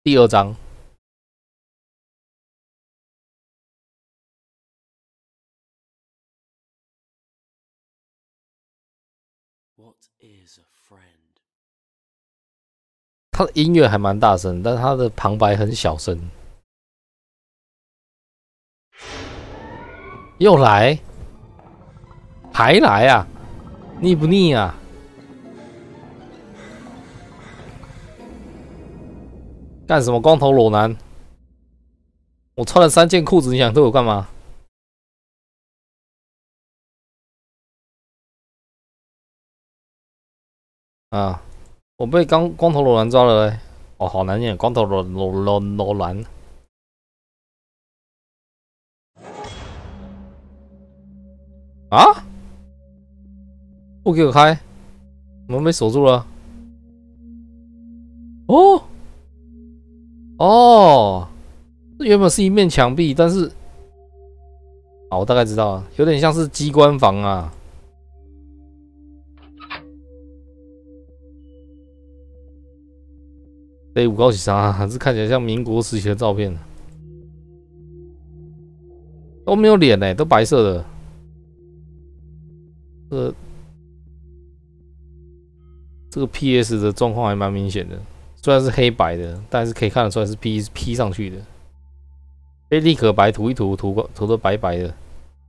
第2章。他的音乐还蛮大声，但是他的旁白很小声。又来，还来啊？腻不腻啊？干什么光头裸男？我穿了3件裤子，你想对我干嘛？啊！我被光头裸男抓了嘞！哦，好难念，光头裸男。啊！不给我开，门被锁住了。哦哦，这原本是一面墙壁，但是，啊，我大概知道了，有点像是机关房啊。5高起啥？这看起来像民国时期的照片，都没有脸都白色的。这个 PS 的状况还蛮明显的，虽然是黑白的，但是可以看得出来是 P 上去的。被立可白涂一涂，涂的白白的。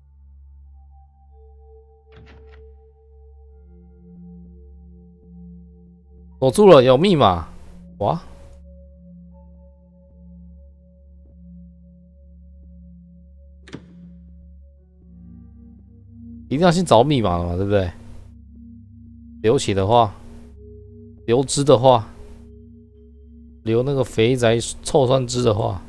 锁住了，有密码。哇！一定要先找密码嘛，对不对？留起的话，留汁的话，留那个肥宅臭酸汁的话。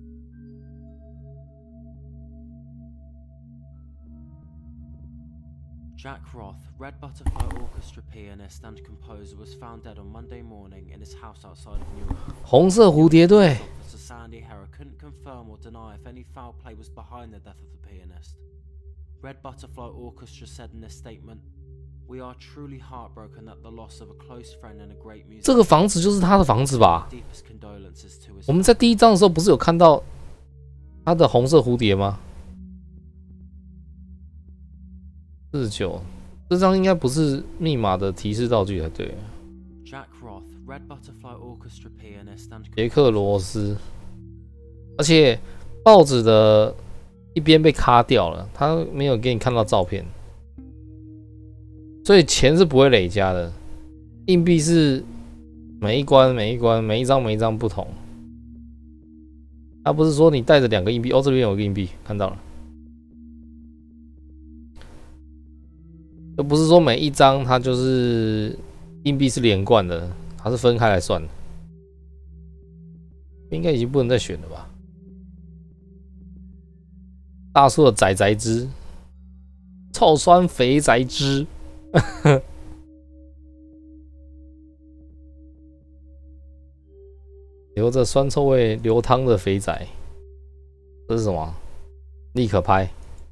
Jack Roth, Red Butterfly Orchestra pianist and composer, was found dead on Monday morning in his house outside of Newark. 红色蝴蝶队。 Officer Sandy Herr couldn't confirm or deny if any foul play was behind the death of the pianist. Red Butterfly Orchestra said in a statement, "We are truly heartbroken at the loss of a close friend and a great musician." 这个房子就是他的房子吧？ Deepest condolences to his 我们在第1章的时候不是有看到他的红色蝴蝶吗？49，这张应该不是密码的提示道具才对。 Jack Roth, Red Butterfly Orchestra pianist and 杰克罗斯，而且报纸的一边被卡掉了，他没有给你看到照片，所以钱是不会累加的，硬币是每一关每一张不同。他不是说你带着2个硬币，哦，这边有个硬币，看到了。又不是说每一张它就是硬币是连贯的，它是分开来算的。应该已经不能再选了吧？大叔的仔汁，臭酸肥宅汁，留着酸臭味流汤的肥仔，这是什么？立可拍。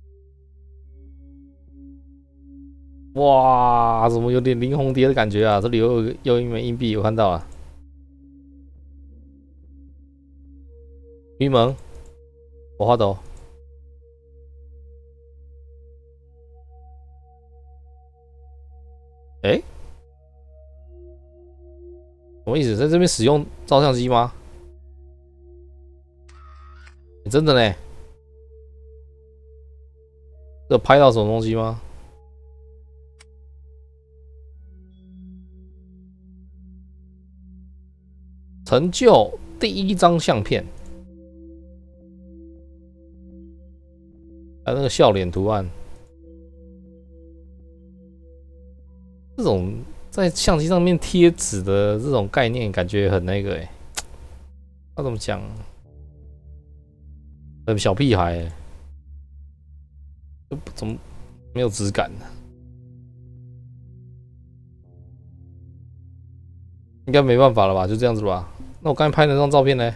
哇，怎么有点林红蝶的感觉啊？这里有一枚硬币，我看到了。鱼萌，我花斗。哎，什么意思？在这边使用照相机吗？真的呢？有拍到什么东西吗？成就第1张相片，还有那个笑脸图案，这种在相机上面贴纸的这种概念，感觉很那个要怎么讲？很小屁孩怎么没有质感呢？应该没办法了吧？就这样子吧。那我刚才拍的那张照片呢？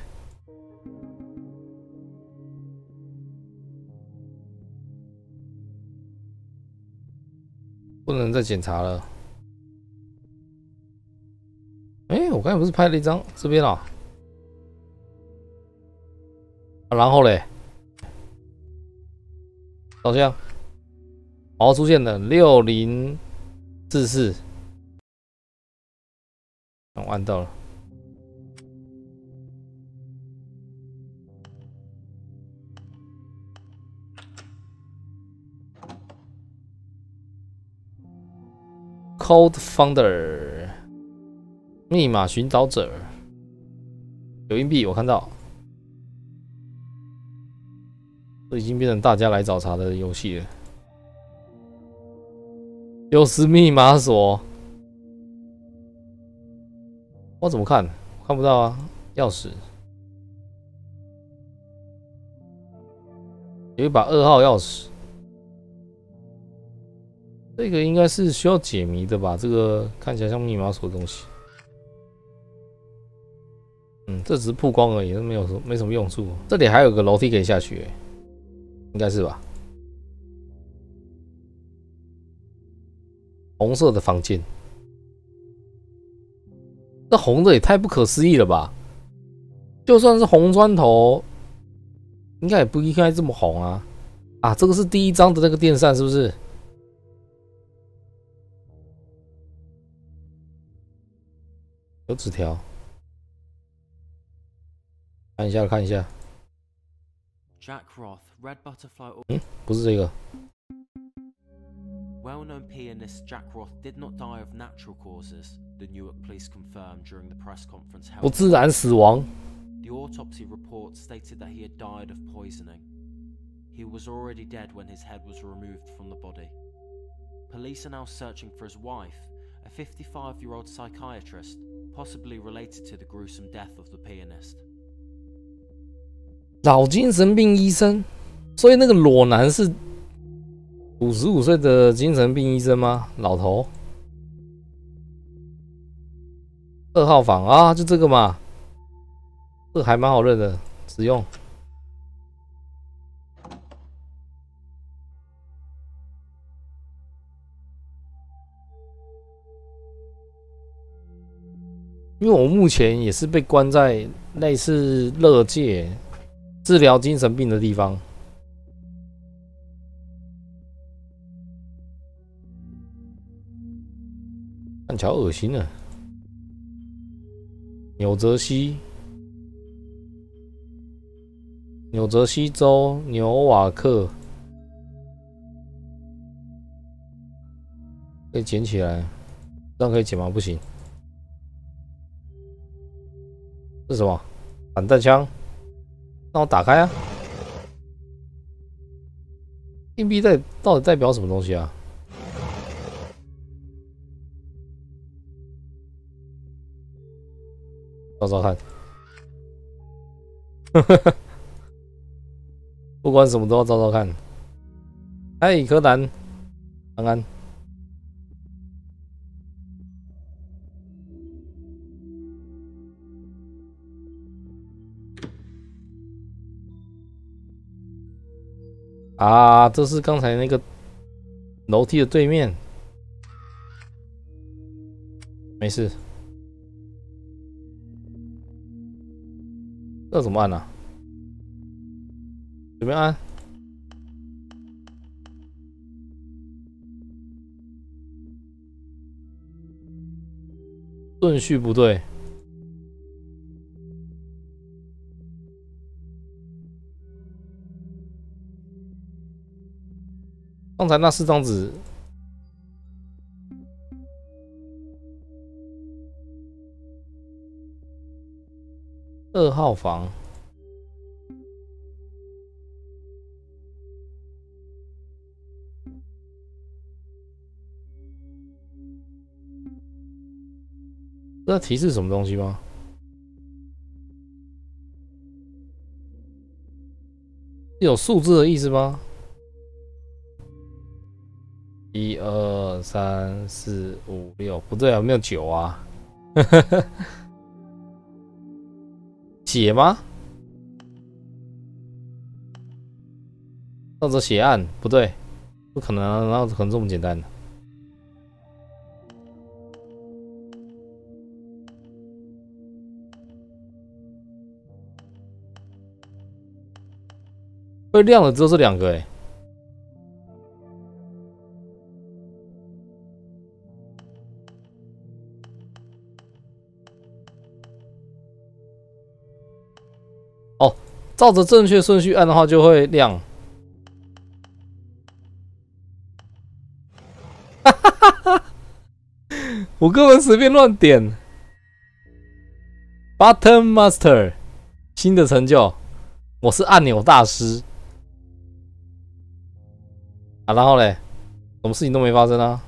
不能再检查了。我刚才不是拍了一张这边啊？ 然后嘞，照相，哦，出现了6044，我按到了。Code Founder 密码寻找者有硬币，我看到，这已经变成大家来找茬的游戏了。又是密码锁，我怎么看？看不到啊，钥匙，有一把2号钥匙，这个应该是需要解谜的吧？这个看起来像密码锁的东西。这只是曝光而已，没什么用处。这里还有个楼梯可以下去，应该是吧？红色的房间，这红的也太不可思议了吧！就算是红砖头，应该也不应该这么红啊！啊，这个是第1张的那个电扇是不是？有纸条，看一下，看一下。 Jack Roth, Red Butterfly. 不是这个。 Well-known pianist Jack Roth did not die of natural causes, the Newark police confirmed during the press conference held. 不自然死亡。 The autopsy report stated that he had died of poisoning. He was already dead when his head was removed from the body. Police are now searching for his wife, a 55-year-old psychiatrist, possibly related to the gruesome death of the pianist. 老精神病医生，所以那个裸男是55岁的精神病医生吗？老头。2号房啊，就这个嘛，这个还蛮好认的，实用。因为我目前也是被关在类似乐界治疗精神病的地方，看起来好恶心啊！纽泽西州纽瓦克，可以捡起来，这样可以捡吗？不行。这是什么？散弹枪？那我打开啊！硬币到底代表什么东西啊？找找看。不管什么都要找找看。嗨，柯南，安安。啊，这是刚才那个楼梯的对面。没事。这怎么按啊？随便按。顺序不对。刚才那4张纸，2号房，这提示什么东西吗？有数字的意思吗？1、2、3、4、5、6，不对啊，没有9啊。写吗？照着写按，不对，不可能啊，哪有可能这么简单的？ 会亮的只有这2个哎。哦，照着正确顺序按的话就会亮。哈哈哈哈！我根本随便乱点。Button Master， 新的成就，我是按钮大师。啊，然后嘞，什么事情都没发生啊，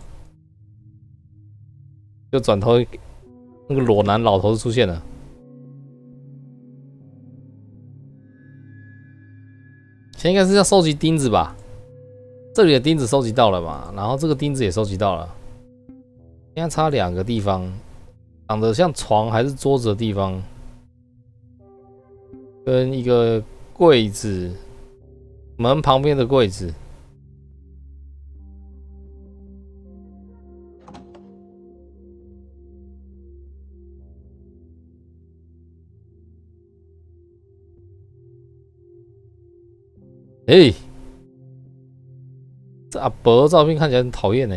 就转头那个裸男老头子出现了。现在应该是要收集钉子吧？这里的钉子收集到了嘛，然后这个钉子也收集到了。现在差2个地方，长得像床还是桌子的地方，跟一个柜子，门旁边的柜子。这阿伯的照片看起来很讨厌呢。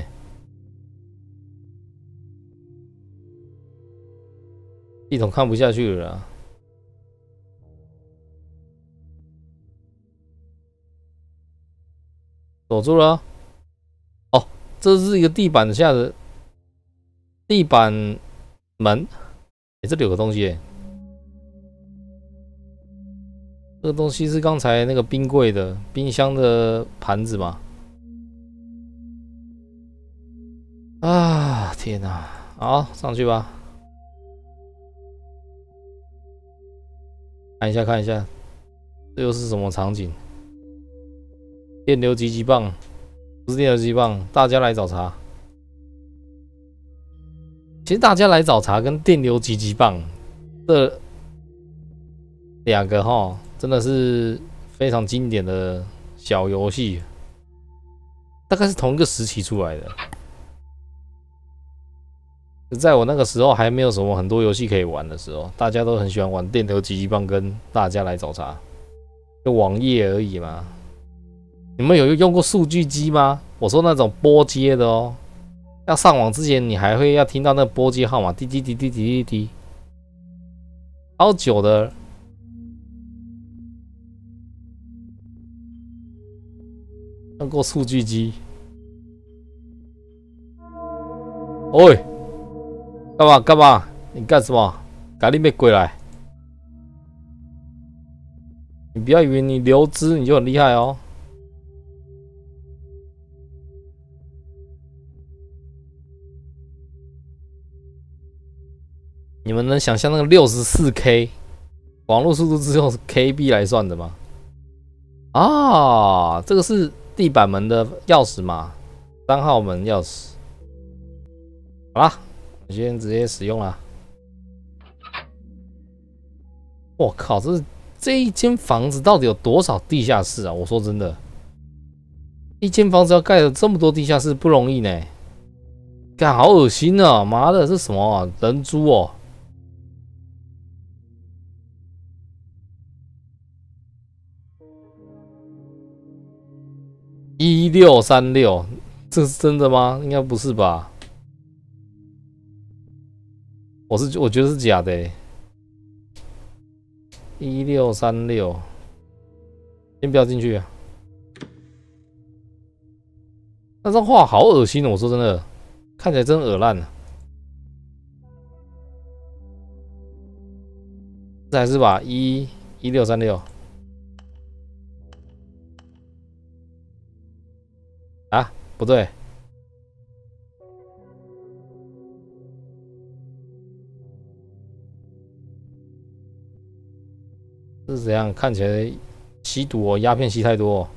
系统看不下去了啦。锁住了。哦，这是一个地板下的地板门。这里有个东西耶。这个东西是刚才那个冰柜的冰箱的盘子吗？啊，天哪！好，上去吧。看一下，看一下，这又是什么场景？电流急急棒，不是电流急急棒，大家来找茬。其实大家来找茬跟电流急急棒这2个哈，真的是非常经典的小游戏，大概是同一个时期出来的。在我那个时候还没有什么很多游戏可以玩的时候，大家都很喜欢玩电流急急棒跟大家来找茬，就网页而已嘛。你们有用过数据机吗？我说那种拨接的哦，要上网之前你还会要听到那拨接号码滴滴滴滴滴滴滴，好久的。用过数据机。喂，干嘛干嘛？你干什么？赶紧别过来！你不要以为你留资你就很厉害哦。你们能想象那个64K 网络速度是用 KB 来算的吗？啊，这个是地板门的钥匙嘛？3号门钥匙。好啦，我先直接使用啦。我靠，这一间房子到底有多少地下室啊？我说真的，一间房子要盖了这么多地下室不容易呢。干，好恶心啊！妈的，这什么啊？人猪哦！1636，这是真的吗？应该不是吧？我觉得是假的欸。1636，先不要进去啊！那张画好恶心哦！我说真的，看起来真恶烂啊！这还是吧，1636啊，不对。这是怎样？看起来吸毒哦，鸦片吸太多哦。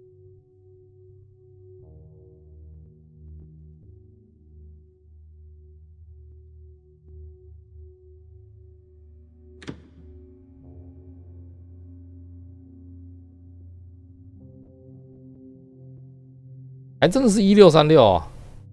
还真的是1636啊！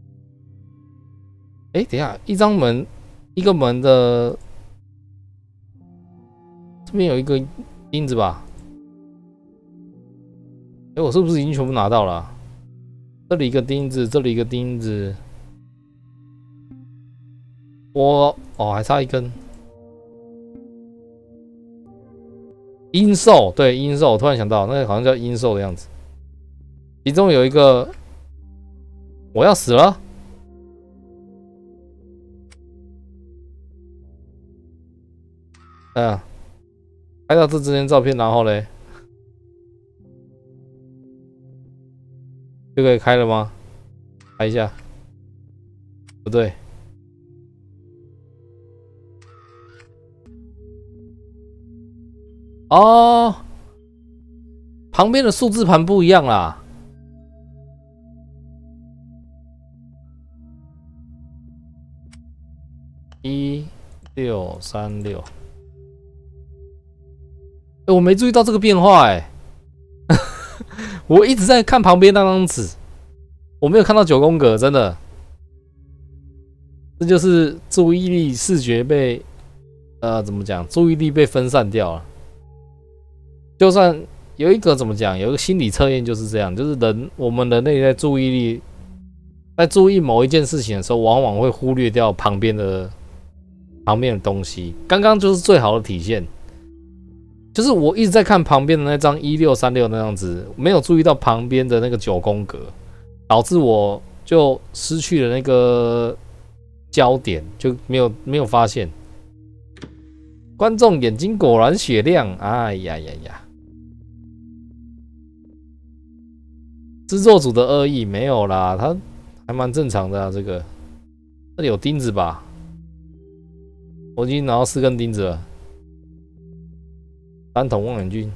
哎，等一下，一个门的这边有一个钉子吧？ 哎，我是不是已经全部拿到了啊？这里一个钉子，这里一个钉子。还差一根。鹰兽，对，鹰兽，我突然想到，那个好像叫鹰兽的样子。其中有一个，我要死了。拍到这张照片，然后嘞，就可以开了吗？开一下，不对。哦，旁边的数字盘不一样啦。1636，我没注意到这个变化我一直在看旁边那张纸，我没有看到9宫格，真的，这就是注意力视觉被怎么讲？注意力被分散掉了。就算有一个怎么讲，有一个心理测验就是这样，就是我们人类在注意力在注意某一件事情的时候，往往会忽略掉旁边的东西。刚刚就是最好的体现，就是我一直在看旁边的那张1636那样子，没有注意到旁边的那个9宫格，导致我就失去了那个焦点，就没有发现。观众眼睛果然雪亮，哎呀呀呀！制作组的恶意没有啦，他还蛮正常的啊。这里有钉子吧？我已经拿到4根钉子了。单筒望远镜，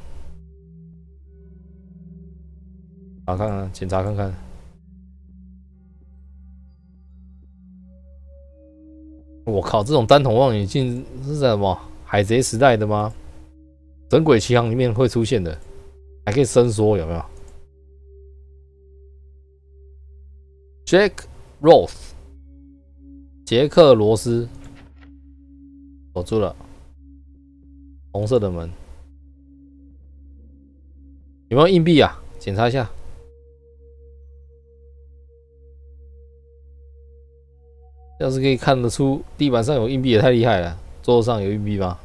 好看看，检查看看。我靠，这种单筒望远镜是什么？海贼时代的吗？神鬼奇航里面会出现的，还可以伸缩，有没有 ？Jack Roth， 杰克罗斯，锁住了，红色的门，有没有硬币啊？检查一下。要是可以看得出地板上有硬币，也太厉害了。桌上有硬币吗？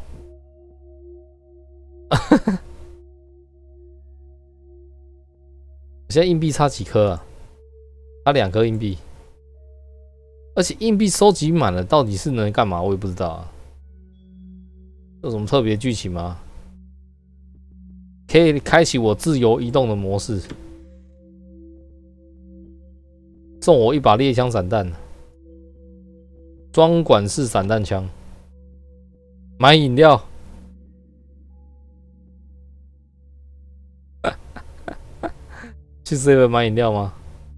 现在硬币差几颗啊？差2颗硬币，而且硬币收集满了，到底是能干嘛？我也不知道啊。有什么特别剧情吗？可以开启我自由移动的模式，送我一把猎枪散弹，装管式散弹枪。买饮料，去 7-Eleven 买饮料吗？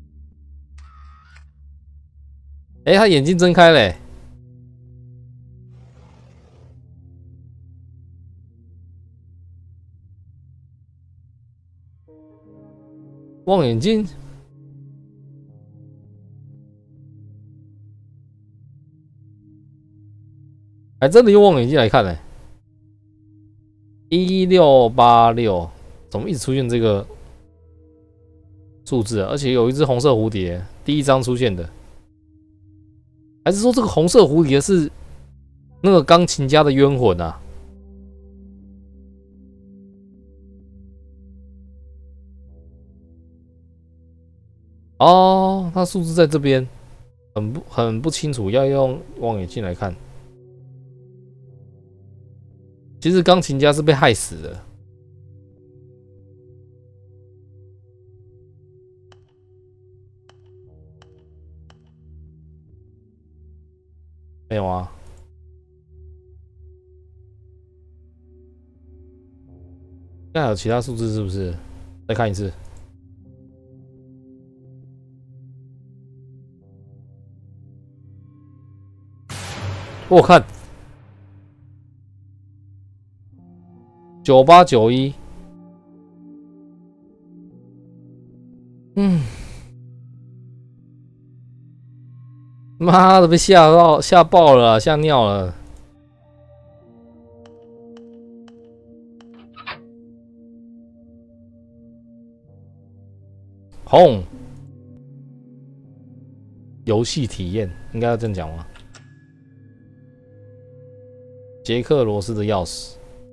他眼睛睁开嘞、望远镜，还真的用望远镜来看嘞、1686，怎么一直出现这个数字啊？而且有一只红色蝴蝶，第一张出现的，还是说这个红色蝴蝶是那个钢琴家的冤魂啊？哦，它数字在这边，很不清楚，要用望远镜来看。其实钢琴家是被害死的。没有啊？应该还有其他数字是不是？再看一次。我看9891，妈的，被吓爆了，吓尿了。 轰！游戏体验应该要这样讲吗？杰克罗斯的钥匙。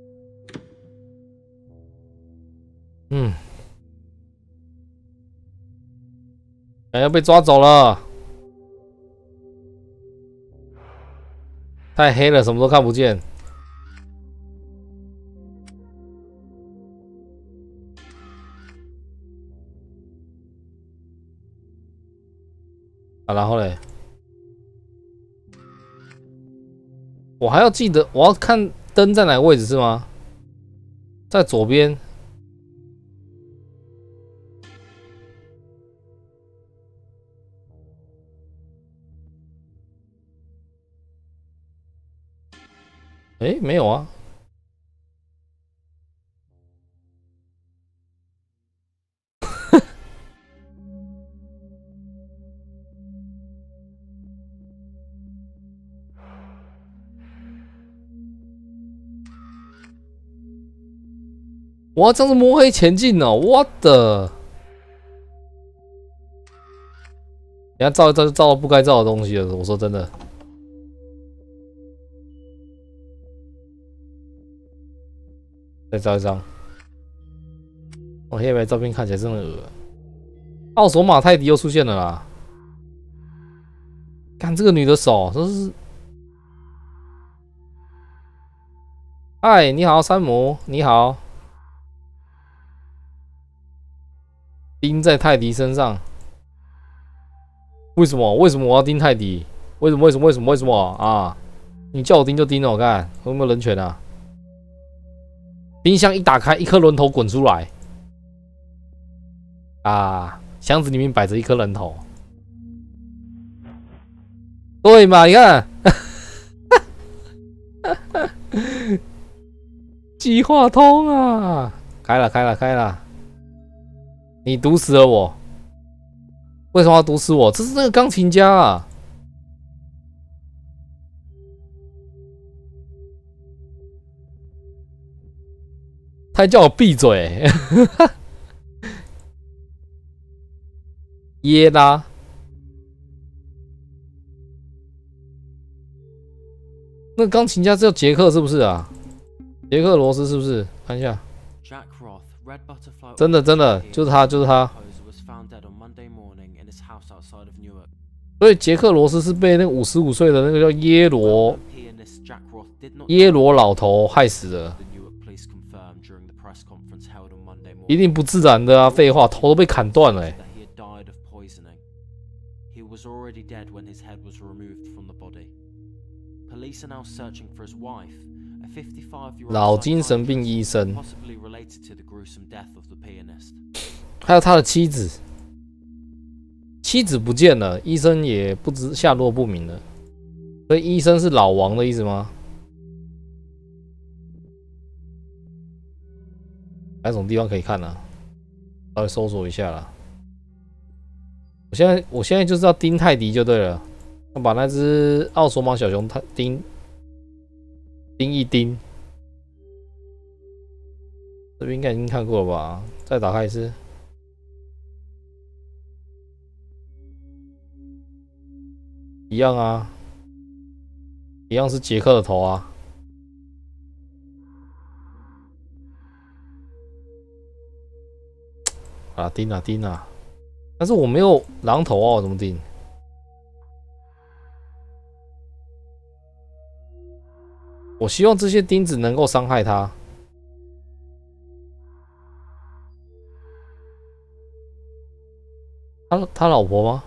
要被抓走了。太黑了，什么都看不见。啊，然后嘞，我还要记得，我要看灯在哪个位置是吗？在左边。哎，没有啊。我要这样子摸黑前进哦！我的，人家照一照就照到不该照的东西了。我说真的，再照一张。我黑白照片看起来真的恶。奥索马泰迪又出现了啦！看这个女的手，这是……嗨，你好，山姆，你好。钉在泰迪身上，为什么？为什么我要钉泰迪？为什么？为什么啊？你叫我钉就钉了，我看有没有人权啊？冰箱一打开，一颗人头滚出来，啊！箱子里面摆着一颗人头，对嘛？你看，计划通啊！开了！你毒死了我！为什么要毒死我？这是那个钢琴家啊！他还叫我闭嘴！耶拉，那个钢琴家叫杰克是不是啊？杰克罗斯是不是？看一下。真的，就是他。所以杰克罗斯是被那个55岁的那个叫耶罗老头害死的，一定不自然的啊！废话，头都被砍断了、欸。老精神病医生，还有他的妻子，妻子不见了，医生也不知下落不明了。所以医生是老王的意思吗？哪种地方可以看呢、啊？稍微搜索一下啦。我现在就是要盯泰迪就对了，要把那只奥索马小熊盯一盯。这边应该已经看过了吧？再打开一次，一样啊，一样是杰克的头啊。啊，钉啊！但是我没有狼头啊，我怎么钉？我希望这些钉子能够伤害他。他老婆吗？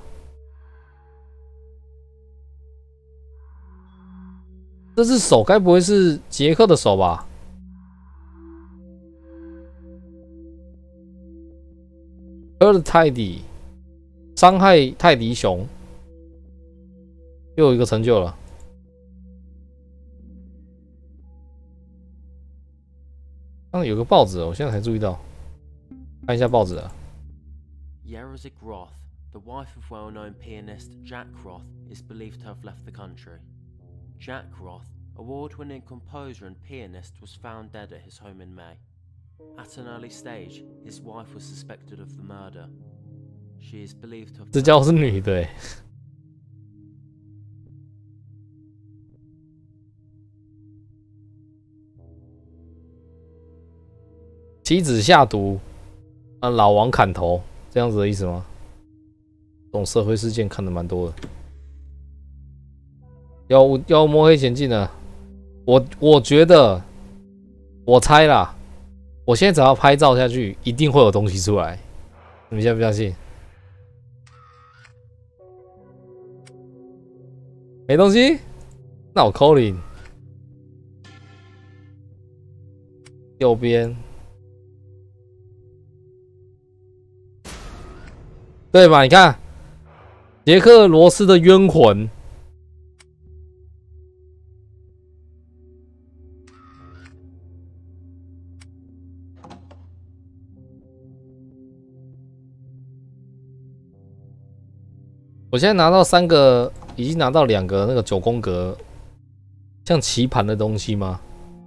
这只手该不会是杰克的手吧？Hurt泰迪，伤害泰迪熊，又有一个成就了。刚刚有个报纸，我现在才注意到，看一下报纸啊。 Yerozik Roth, the wife of well-known pianist Jack Roth, is believed to have left the country. Jack Roth, award-winning composer and pianist, was found dead at his home in May. At an early stage, his wife was suspected of the murder. She is believed to have 这家伙是女的哎。妻子下毒，老王砍头，这样子的意思吗？这种社会事件看的蛮多的。要摸黑前进了，我觉得，我猜啦，我现在只要拍照下去，一定会有东西出来。你们相不相信？没东西，那我扣零。右边。对吧？你看，杰克罗斯的冤魂，我现在拿到3个，已经拿到2个那个9宫格，像棋盘的东西吗？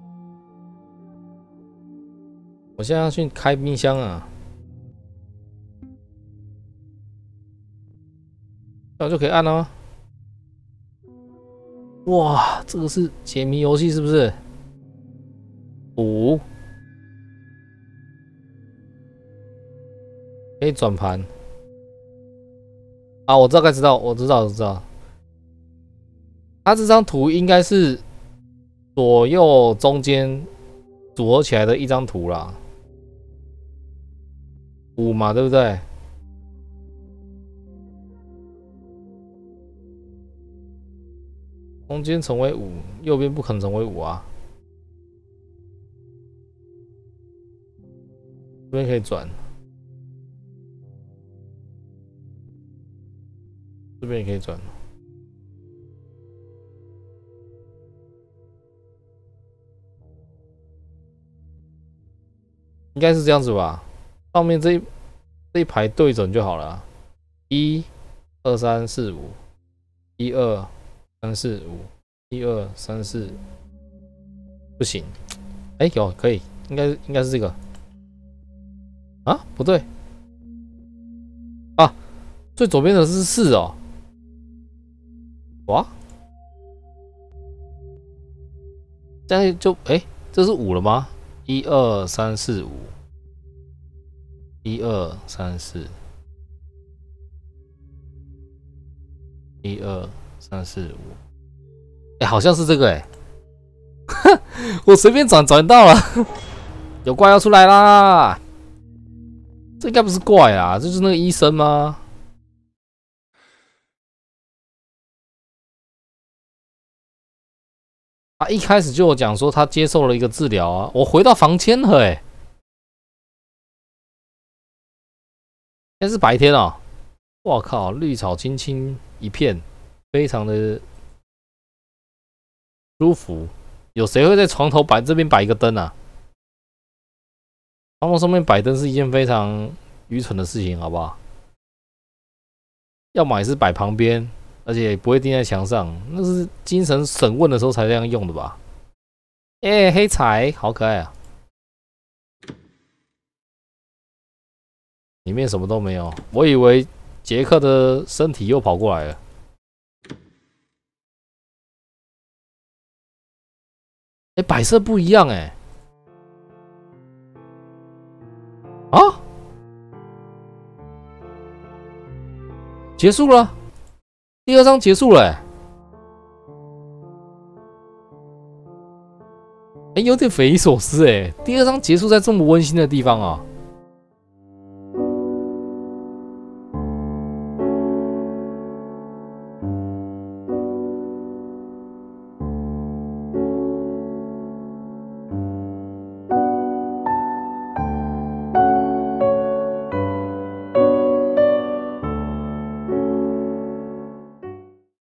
我现在要去开冰箱啊。那我就可以按了吗？哇，这个是解谜游戏是不是？5可以转盘啊！我大概知道，我知道。它这张图应该是左右中间组合起来的一张图啦，5嘛，对不对？中间成为5，右边不可能成为5啊。这边可以转，这边也可以转。应该是这样子吧？上面这一排对准就好了。1、2、3、4、5，1、2、3、4、5，1、2、3、4，不行。哎，有可以，应该是这个。啊，不对。啊，最左边的是4哦。哇，这样就这是5了吗？1、2、3、4、5，1、2、3、4。1、2、3、4、5，好像是这个我随便转到了，有怪要出来啦！这应该不是怪啊，这就是那个医生吗？他一开始就有讲说他接受了一个治疗啊，我回到房间了现在是白天啊！我靠，绿草青青一片，非常的舒服。有谁会在床头这边摆一个灯啊？床头上面摆灯是一件非常愚蠢的事情，好不好？要么也是摆旁边，而且也不会钉在墙上，那是精神审问的时候才这样用的吧？黑柴好可爱啊！里面什么都没有，我以为杰克的身体又跑过来了。摆设不一样啊！结束了，第2章结束了有点匪夷所思第2章结束在这么温馨的地方啊！